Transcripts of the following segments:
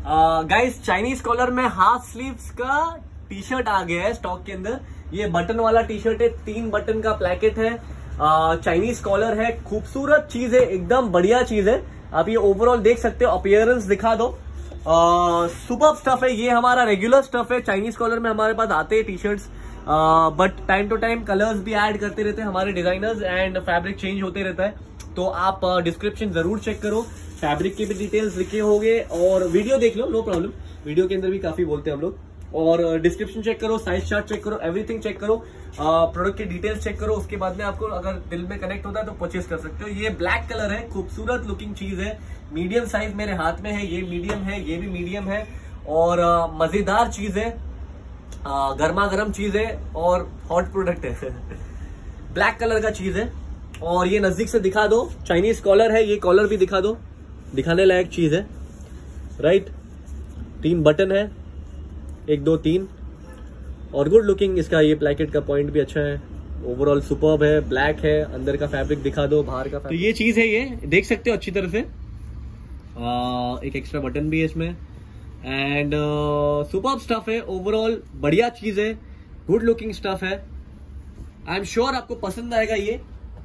Guys Chinese collar में half sleeves का T shirt आ गया है स्टॉक के अंदर। ये बटन वाला टी शर्ट है, 3 बटन का प्लेकेट है, चाइनीज कॉलर है, खूबसूरत चीज है, एकदम बढ़िया चीज है। आप ये ओवरऑल देख सकते हो, अपीयरेंस दिखा दो। सुपर स्टफ है, ये हमारा रेगुलर स्टफ है। चाइनीज कॉलर में हमारे पास आते हैं T shirts, but time to time colours भी ऐड करते रहते हैं हमारे डिजाइनर्स एंड फैब्रिक चेंज होते रहता है। तो आप डिस्क्रिप्शन जरूर चेक करो, फैब्रिक के भी डिटेल्स लिखे होंगे और वीडियो देख लो, नो प्रॉब्लम। वीडियो के अंदर भी काफी बोलते हैं हम लोग। और डिस्क्रिप्शन चेक करो, साइज चार्ट चेक करो, एवरीथिंग चेक करो, प्रोडक्ट के डिटेल्स चेक करो। उसके बाद में आपको अगर दिल में कनेक्ट होता है तो परचेज कर सकते हो। ये ब्लैक कलर है, खूबसूरत लुकिंग चीज है। मीडियम साइज मेरे हाथ में है, ये मीडियम है, ये भी मीडियम है और मजेदार चीज है, गर्मा गर्म चीज है और हॉट प्रोडक्ट है। ब्लैक कलर का चीज है और ये नजदीक से दिखा दो। चाइनीज कॉलर है, ये कॉलर भी दिखा दो, दिखाने लायक चीज है, राइट। 3 बटन है, 1 2 3 और गुड लुकिंग। इसका ये प्लेकेट का पॉइंट भी अच्छा है, ओवरऑल सुपर्ब है, ब्लैक है। अंदर का फैब्रिक दिखा दो, बाहर का फैब्रिक। तो ये चीज है, ये देख सकते हो अच्छी तरह से। एक एक्स्ट्रा बटन भी है इसमें एंड सुपर्ब स्टफ है, ओवरऑल बढ़िया चीज है, गुड लुकिंग स्टफ है। आई एम श्योर आपको पसंद आएगा ये।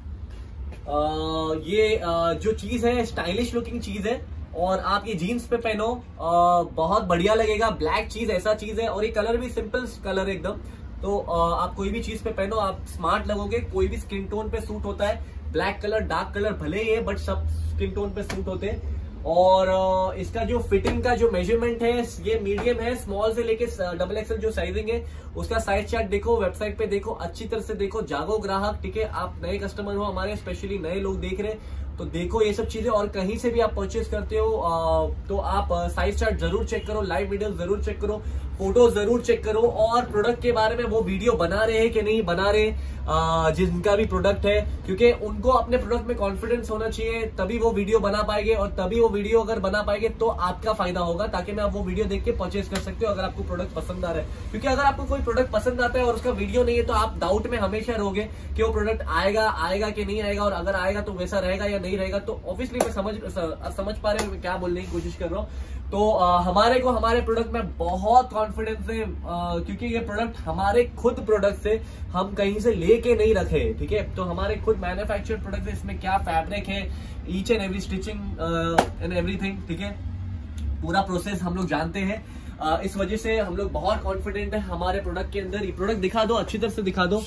जो चीज है स्टाइलिश लुकिंग चीज है और आप ये जीन्स पे पहनो, बहुत बढ़िया लगेगा। ब्लैक चीज ऐसा चीज है और ये कलर भी सिंपल कलर है एकदम। तो आप कोई भी चीज पे पहनो आप स्मार्ट लगोगे। कोई भी स्किन टोन पे सूट होता है। ब्लैक कलर डार्क कलर भले ही है बट सब स्किन टोन पे सूट होते हैं। और इसका जो फिटिंग का जो मेजरमेंट है ये मीडियम है, स्मॉल से लेके XXL जो साइजिंग है उसका साइज चार्ट देखो, वेबसाइट पे देखो, अच्छी तरह से देखो, जागो ग्राहक, ठीक है। आप नए कस्टमर हो हमारे, स्पेशली नए लोग देख रहे हैं तो देखो ये सब चीजें। और कहीं से भी आप परचेज करते हो तो आप साइज चार्ट जरूर चेक करो, लाइव वीडियो जरूर चेक करो, फोटो जरूर चेक करो और प्रोडक्ट के बारे में वो वीडियो बना रहे हैं कि नहीं बना रहे, जिनका भी प्रोडक्ट है, क्योंकि उनको अपने प्रोडक्ट में कॉन्फिडेंस होना चाहिए, तभी वो वीडियो बना पाएंगे। और तभी वो वीडियो अगर बना पाएंगे तो आपका फायदा होगा, ताकि मैं आप वो वीडियो देख के परचेज कर सकते हो अगर आपको प्रोडक्ट पसंद आ रहा है। क्योंकि अगर आपको कोई प्रोडक्ट पसंद आता है और उसका वीडियो नहीं है तो आप डाउट में हमेशा रहोगे कि वो प्रोडक्ट आएगा कि नहीं आएगा, और अगर आएगा तो वैसा रहेगा या नहीं रहेगा। तो ऑब्वियसली मैं समझ पा रहे हो मैं क्या बोलने की कोशिश कर रहा हूँ। तो हमारे प्रोडक्ट में बहुत कॉन्फिडेंस है, क्योंकि ये प्रोडक्ट हमारे खुद प्रोडक्ट से हम कहीं से लेके नहीं रखे, ठीक है। तो हमारे खुद मैन्युफैक्चर्ड प्रोडक्ट है, इसमें क्या फैब्रिक है, each and every stitching and everything, ठीक है। पूरा प्रोसेस हम लोग जानते हैं, इस वजह से हम लोग बहुत कॉन्फिडेंट है हमारे प्रोडक्ट के अंदर। ये प्रोडक्ट दिखा दो, अच्छी तरह से दिखा दो।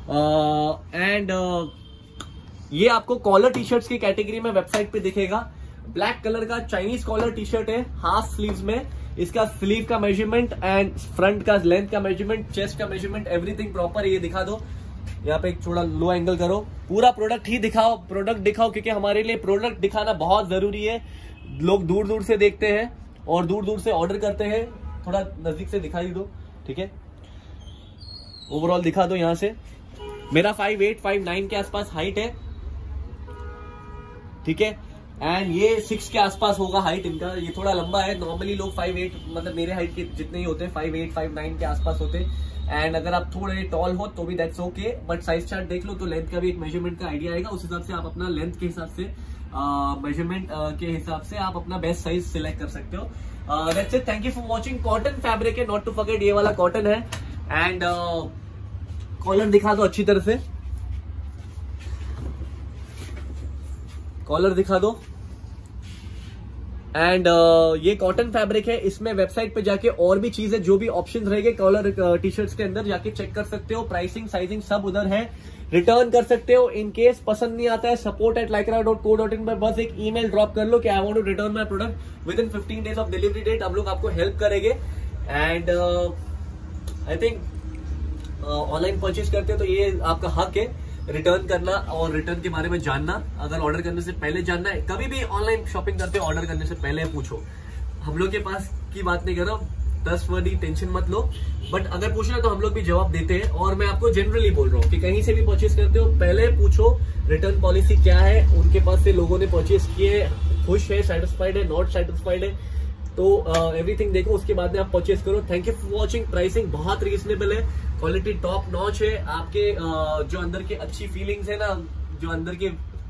एंड ये आपको कॉलर टी शर्ट्स की कैटेगरी में वेबसाइट पे दिखेगा। ब्लैक कलर का चाइनीज कॉलर टी शर्ट है, हाफ स्लीव्स में। इसका स्लीव का मेजरमेंट एंड फ्रंट का लेंथ का मेजरमेंट, चेस्ट का मेजरमेंट, एवरीथिंग प्रॉपर। ये दिखा दो, यहाँ पे एक थोड़ा लो एंगल करो, पूरा प्रोडक्ट ही दिखाओ, प्रोडक्ट दिखाओ, क्योंकि हमारे लिए प्रोडक्ट दिखाना बहुत जरूरी है। लोग दूर दूर से देखते हैं और दूर दूर से ऑर्डर करते हैं। थोड़ा नजदीक से दिखाई दो, ठीक है। ओवरऑल दिखा दो यहाँ से। मेरा 5'8", 5'9" के आसपास हाइट है, ठीक है। एंड ये 6 के आसपास होगा हाइट इनका। ये थोड़ा लंबा है, नॉर्मली लोग 5'8", मतलब मेरे हाइट के जितने ही होते हैं 5'8", 5'9" के आसपास होते हैं। एंड अगर आप थोड़े टॉल हो तो भी that's okay, but size chart देख लो तो लेंथ का भी एक मेजरमेंट का आइडिया आएगा। उस हिसाब से आप अपना लेंथ के हिसाब से, मेजरमेंट के हिसाब से आप अपना बेस्ट साइज सिलेक्ट कर सकते हो। That's it, thank you for watching. Cotton fabric है, नॉट टू फॉरगेट, ये वाला कॉटन है। एंड कॉलर दिखा दो अच्छी तरह से, कॉलर दिखा दो। एंड ये कॉटन फैब्रिक है, इसमें वेबसाइट पे जाके और भी चीजें, जो भी ऑप्शंस रहेंगे कॉलर टी शर्ट्स के अंदर, जाके चेक कर सकते हो। प्राइसिंग, साइजिंग सब उधर है। रिटर्न कर सकते हो इन केस पसंद नहीं आता है। support@lycra.co.in पर बस एक ईमेल ड्रॉप कर लो कि I want to return my product within 15 days of delivery date. हम लोग आपको हेल्प करेंगे। And I think online purchase करते हो तो ये आपका हक है रिटर्न करना और रिटर्न के बारे में जानना। अगर ऑर्डर करने से पहले जानना है, कभी भी ऑनलाइन शॉपिंग करते हो ऑर्डर करने से पहले पूछो। हम लोग के पास की बात नहीं कर रहा हूँ, 10 वर्दी टेंशन मत लो, बट अगर पूछना तो हम लोग भी जवाब देते हैं। और मैं आपको जनरली बोल रहा हूँ कि कहीं से भी परचेज करते हो पहले पूछो रिटर्न पॉलिसी क्या है। उनके पास से लोगों ने परचेज किए, खुश है, सेटिस्फाइड है, नॉट सेटिस्फाइड है, तो एवरीथिंग देखो, उसके बाद में आप परचेज करो। Thank you for watching. Pricing बहुत रीजनेबल है, क्वालिटी टॉप नॉच है। आपके जो अंदर के अच्छी फीलिंग्स है ना, जो अंदर के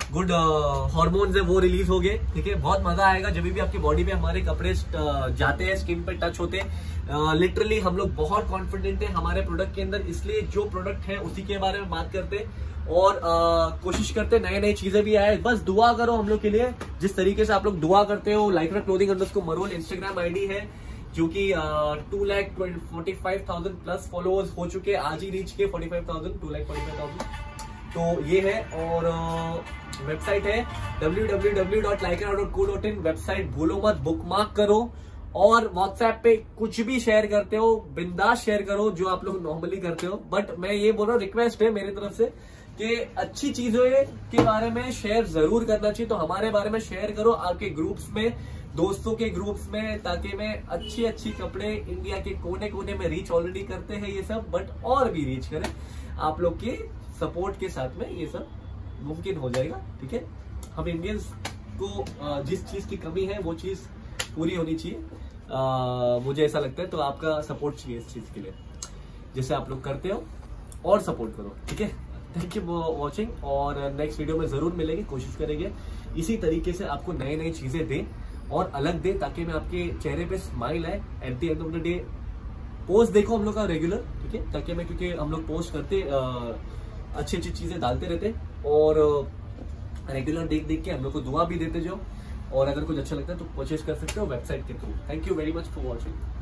गुड हार्मोन्स है वो रिलीज हो गए, ठीक है। बहुत मजा आएगा जब भी आपकी बॉडी पे हमारे कपड़े जाते हैं, स्किन पे टच होते हैं। लिटरली हम लोग बहुत कॉन्फिडेंट है हमारे प्रोडक्ट के अंदर, इसलिए जो प्रोडक्ट है उसी के बारे में बात करते हैं और कोशिश करते नए नई चीजें भी आए। बस दुआ करो हम लोग के लिए, जिस तरीके से आप लोग दुआ करते हो। लाइक्रा क्लोथिंग _मरोल इंस्टाग्राम आईडी है, जो कि 2,45,000 प्लस फॉलोअर्स हो चुके हैं, आज ही रीच के 45,000, 2,45,000 तो ये है। और वेबसाइट है www.lycra.co.in, वेबसाइट भूलो मत, बुकमार्क करो। और व्हाट्सएप पे कुछ भी शेयर करते हो बिंदास शेयर करो, जो आप लोग नॉर्मली करते हो। बट मैं ये बोल रहा हूँ, रिक्वेस्ट है मेरी तरफ से कि अच्छी चीजों के बारे में शेयर जरूर करना चाहिए। तो हमारे बारे में शेयर करो आपके ग्रुप्स में, दोस्तों के ग्रुप्स में, ताकि मैं अच्छी कपड़े इंडिया के कोने कोने में रीच ऑलरेडी करते हैं ये सब, बट और भी रीच करें। आप लोग के सपोर्ट के साथ में ये सब मुमकिन हो जाएगा, ठीक है। हम इंडियंस को जिस चीज की कमी है वो चीज पूरी होनी चाहिए, मुझे ऐसा लगता है। तो आपका सपोर्ट चाहिए इस चीज के लिए, जैसे आप लोग करते हो, और सपोर्ट करो, ठीक है। थैंक यू फॉर वॉचिंग, और नेक्स्ट वीडियो में जरूर मिलेंगे। कोशिश करेंगे इसी तरीके से आपको नई नई चीजें दें और अलग दे, ताकि मैं आपके चेहरे पे स्माइल आए। At the end of the day post देखो हम लोग का रेगुलर, ठीक है, ताकि मैं, क्योंकि हम लोग पोस्ट करते अच्छी चीजें डालते रहते और रेगुलर देख के हम लोग को दुआ भी देते जाओ। और अगर कुछ अच्छा लगता है तो परचेज कर सकते हो वेबसाइट के through. Thank you very much for watching.